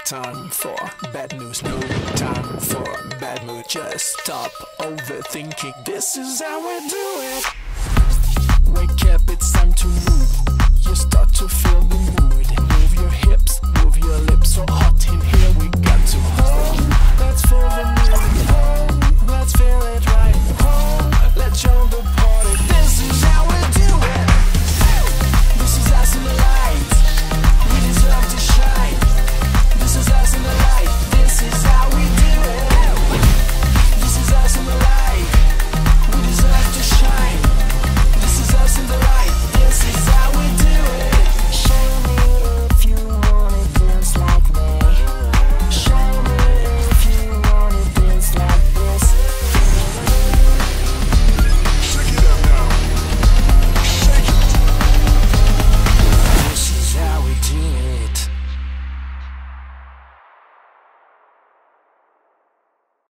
time for bad news, no time for bad mood. Just stop overthinking, this is how we do it. Wake up, it's time to move. You start to feel the mood.